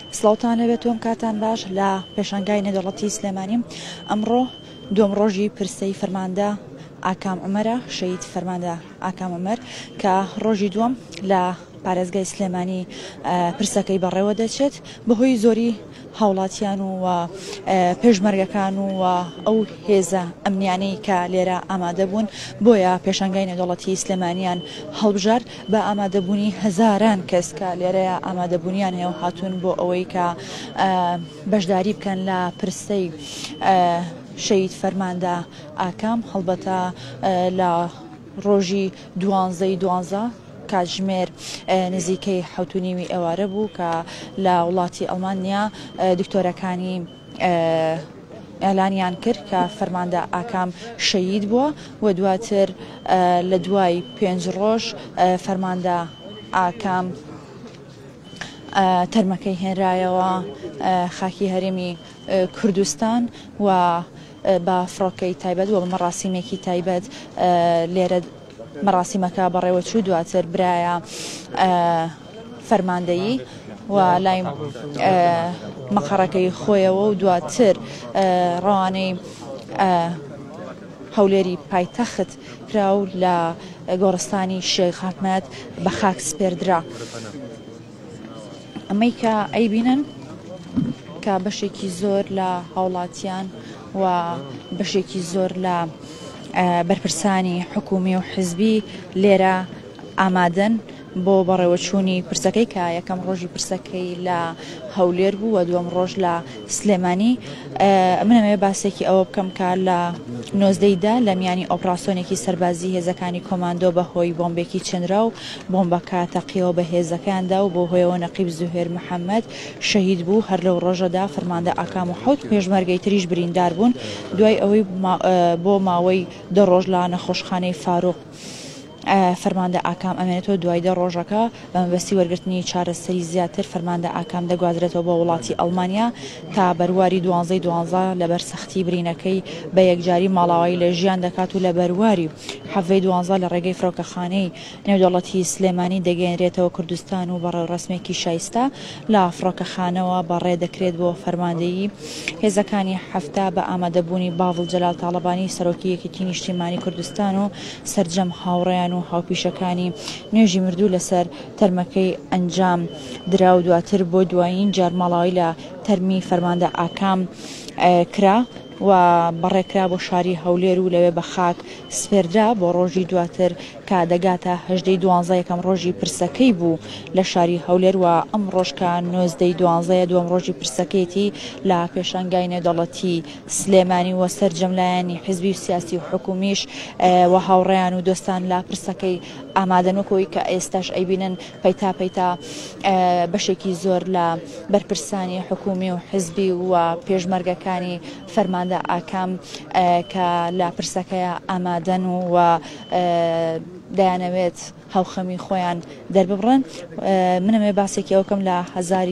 سڵاوتان لەبێت تۆم کاتان باش لە پێشانگای نێودەوڵەتی سلێمانی ئەمڕۆ دووەم ڕۆژی پرسەی فەرماندە ئاکام عومەرە شەهید فەرماندە ئاکام عومەر کە ڕۆژی دووەم لە پارێزگای سلێمانی پرسەکەی بەڕێوە دەچێت بەهۆی زۆری هاوڵاتیان و پێشمەرگەکان و ئەو هێزە ئەمنیانەی کە لێرە ئامادە بوون بۆیە پێشانگای نێودەوڵەتی سلێمانیان هەڵبژار بە ئامادەبوونی هەزاران کەس کە لێرەیە ئامادەبوونیان هەیە و هاتوون بۆ ئەوەی کە بەشداری بکەن لە پرسەی شەهید فەرماندە ئاکام هەڵبەتە لە ڕۆژی 12 کاتژمێر نزیکەی 7:30 ئێوارە بوو کە لە وڵاتی ئەڵمانیا دکتۆرەکانی ئێلانیان کرد کە فەرماندە ئاکام شەهید بووە و دواتر لە دوای 5 ڕۆژ فەرماندە ئاکام تەرمەکەی هێنرایەوە خاکی هەرێمی کوردستان و بە فڕۆکەی تایبەت و بە مەڕاسیمێکی تایبەت لێرە مەڕاسیمەکە بەڕێوە چوو دواتر برایە فەرماندەیی و لای مەقەڕەکەی خۆیەوە و دواتر ڕەوانەی هەولێری پایتەخت کرا و لە گۆڕستانی شێخ ئەحمەد بە خاک سپێردرا. ئەمەی کە ئەیبینن کە بەشێکی زۆر لە هاوڵاتیان و بەشێکی زۆر لە بەرپرسانی حکومی و حزبی لێرە ئامادەن بۆ بەڕێوەچوونی پرسەکەی کە یەکەم ڕۆژی پرسەکەی لە هەولێر بوو و دووەم ڕۆژ لە سلێمانی. منەمێ باسێکی ئەوە بکەم کە لە 19دا لە میانی ئۆپراسۆنێکی سەربازی هێزەکانی کۆماندۆ بەهۆی بۆمبێکی چنرا و بۆمبەکە تەقیەوە بە هێزەکاندا و بۆ هۆیەوە نەقیب زوهێر محەممەد شەهید بوو. هەر لەو ڕۆژەدا فەرماندە ئاکام و 7 پێشمەرگەی تریش بریندار بوون دوای ئەوەی بۆ ماوەی 10 ڕۆژ لە نەخۆشخانەی فاروق فەرماندە ئاکام ئەمێنێتەوە. دوای 10 ڕۆژەکە بە مەبەستی وەرگرتنی چارەسەری زیاتر فەرماندە ئاکام دەگوازرێتەوە بۆ وڵاتی ئەڵمانیا تا بەرواری 12 لەبەر سەختی برینەکەی بە یەکجاری ماڵاوایی لە ژیان دەکات و لە بەرواری 12 لە ڕێگەی فڕۆکەخانەی نێودەوڵەتی سلێمانی دەگەێنرێتەوە کوردستان و بە ڕێوەڕەسمێکی شایستە لە فڕۆکەخانەوە بەڕێ دەکرێت بۆ فەرماندەیی هێزەکانی هەفتا بە ئامادەبوونی باڤڵ جەلال تاڵەبانی سەرۆکی یەکێتی نیشتیمانی کوردستان و سەرجەم هاوڕێیان و هاوپیشەکانی نوێژی مردوو لەسەر تەرمەکەی ئەنجام درا و دواتر بۆ دوایین جار ماڵاوی لە تەرمی فەرماندە ئاکام کرا و بەڕێکرا بۆ شاری هەولێر و لەوێ بە خاک سپێردرا بۆ ڕۆژی دواتر کە دەگاتە 12 یەکەم ڕۆژی پرسەکەی بوو لە شاری هەولێر و ئەم ڕۆژکە 12 دووەم ڕۆژی پرسەکەیەتی لە پێشانگای نێودەوڵەتی سلێمانی و سەرجەملایانی حزبی و سیاسی و حکومیش و هاوڕێیان و دۆستان لە پرسەکەی ئامادەنوەکەوەی کە ئێستاش ئەیبینن پەیتا بەشێکی زۆر لە بەرپرسانی حکومی و حزبی و پێشمەرگەکانی فەرماندە ئاکام کە لە پرسەکەیە ئامادەن و دەیانەوێت هاوخەمی خۆیان دەرببڕن. منەمێ باسێکی ئەوکەم لە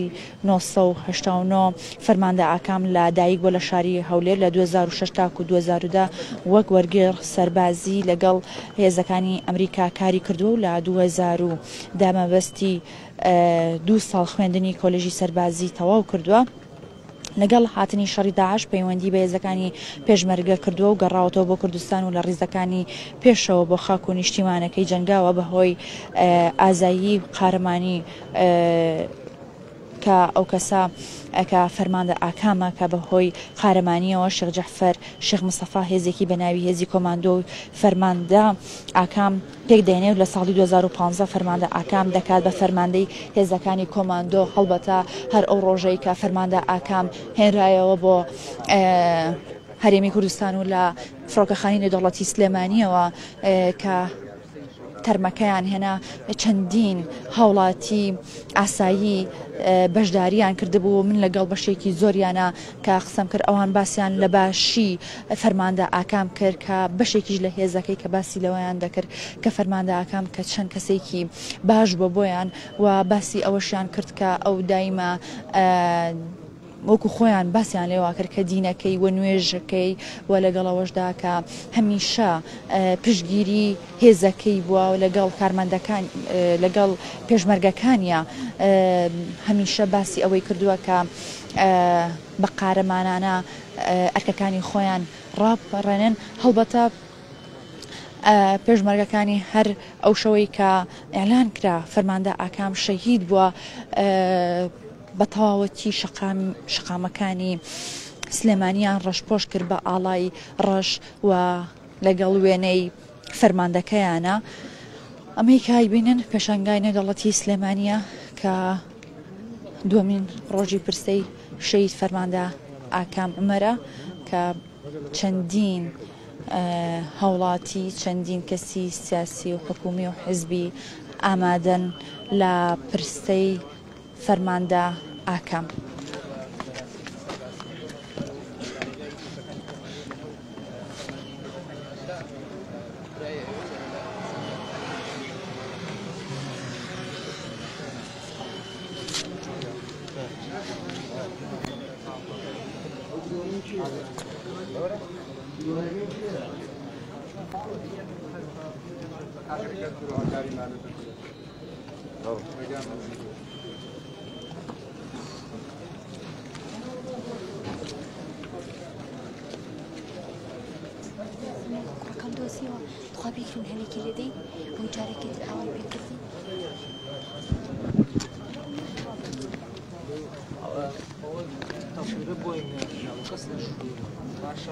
1989 فەرماندە ئاکام لە دایک بۆ لە شاری هەولێر لە 2006 تاکو 2010 وەک وەرگێڕ سەربازی لەگەڵ هێزەکانی ئەمریکا کاری کردو و لە 2010 مەبەستی 2 ساڵ خوێندنی کۆلێژی سەربازی تەواو کردووە. لەگەڵ هاتنی شەڕی داعش پەیوەندی بە هێزەکانی پێشمەرگە کردووە و گەڕاوەتەوە بۆ کوردستان و لە ڕیزەکانی پێشەوە بۆ خاک و نیشتیمانەکەی جەنگاوە بەهۆی ئازایی و قارەمانی کە ئەو کەسە کە فەرماندە ئاکامە کە بەهۆی قارەمانیەوە شێخ جەعفەر شێخ مستەفا هێزێکی بەناوی هێزی کۆماندۆ و فەرماندە ئاکام پێک دێنێ و لە ساڵی 2015 فەرماندە ئاکام دەکات بە فەرماندەی هێزەکانی کۆماندۆ هەڵبەتە هەر ئەو ڕۆژەی کە فەرماندە ئاکام هێنرایەوە بۆ هەرێمی کوردستان و لە فڕۆکەخانەی نێودەوڵەتی سلێمانیەوە کە تەرمەکەیان هێنا چەندین هاوڵاتی ئاسایی بەشداریان کردبوو. من لەگەڵ بەشێکی زۆریانە کە قسەم کرد ئەوان باسییان لە باشی فەرماندە ئاکام کرد کە بەشێکیش لە هێزەکەی کە باسی لەوەیان دەکرد کە فەرماندە ئاکام کە چەند کەسێکی باش بۆ بۆیان و باسی ئەوەشیان کرد کە ئەو دایمە وەکو خۆیان باسییان لێوا کرد کە دینەکەی و نوێژەکەی و لەگەڵەوەشدا کە هەمیشە پشتگیری هێزەکەی بووە و لەگەڵ کارمەندەکان لەگەڵ پێشمەرگەکانیە هەمیشە باسی ئەوەی کردووە کە بە قارەمانانە ئەرکەکانی خۆیان ڕاپەڕێنن هەڵبەتە پێشمەرگەکانی هەر ئەو شەوەی کە ئێلان کرا فەرماندە ئاکام شەهید بووە بە تەواوەتی شەقامەکانی سلێمانیان ڕەشپۆش کرد بە ئاڵای ڕەش و لەگەڵ وێنەی فەرماندەکەیانە ئەمەی کای بینن پێشانگای نەگەڵەتی سلێمانیە کە دووەمین ڕۆژی پرسەی شەهید فەرماندە ئاکام عومەرە کە چەندین هەوڵاتی چەندین کەسی سیاسی و حکومی و حزبی ئامادەن لە پرسەی فەرماندە ئاکام. كم دوسية تخابيك من هنيك لدي وجارك تحاول بكذي تصوير بوين قصنا شو باشا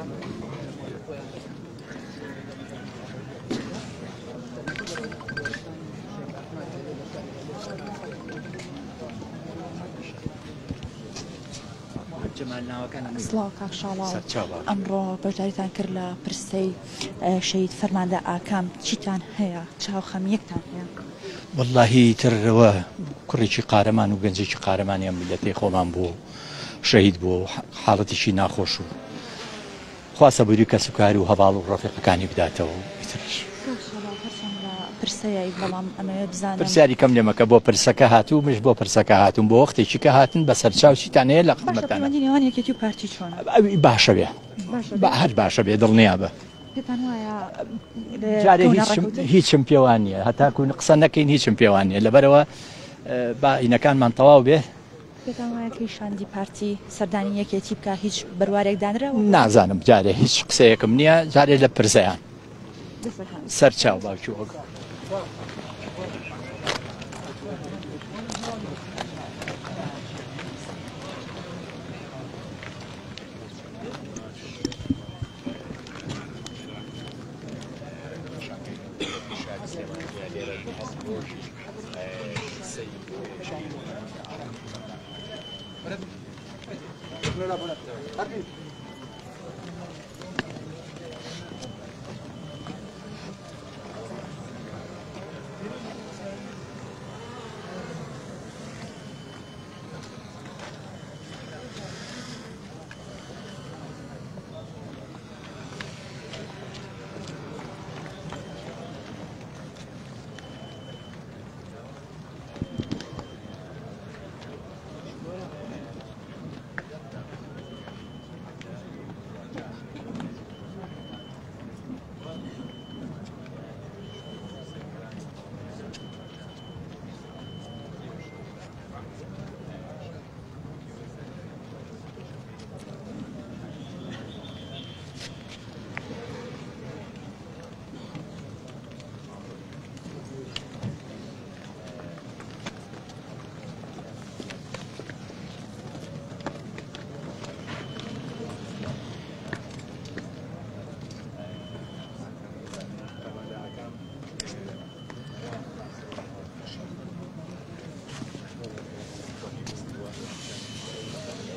سڵاو کاک شاڵاو ئەمڕۆ بەشداریتان کرد لە پرسەی شەهید فەرماندە ئاکام چیتان هەیە چاوخەم یەکتان هەیە؟ واللهی ترەوە کوڕێکی قارەمان و گەنجێکی قارەمانیان میلەتەی خۆمان بوو شەهید بوو حاڵەتیشی ناخۆش و خواسە بووری کەس و کاری و هەواڵ و ڕەفیقەکانی بداتەوە پرسیاری کەم لێمەکە بۆ پرسەکە هاتوو مش بۆ پرسەکە هاتوون بۆ وەختێکی کە هاتن بەسەر چاوچیتان هەیە لە قمەتانە باشە بێ هەر باشە بێ دڵنیا بە جارێ هیچم پێوان نیە هەتاکو قسە نەکەین هیچم پێوان نیە لەبەرەوە باینەکانمان تەواو بێ شاندی پارتی سەردانی یەکێتی بکە هیچ بڕوارێک دانراوە نازانم جارێ هیچ قسەیەکم نییە جارێ لە پرسەیان سەر چاو باوکی وەک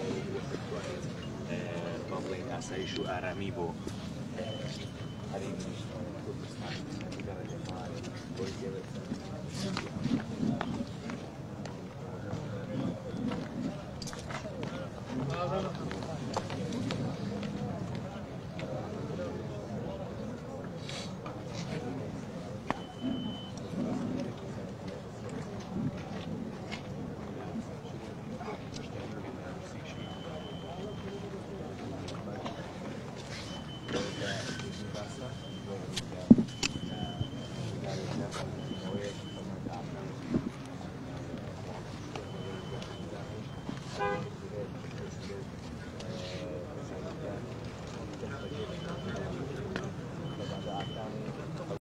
آسایش و ئارامی بۆ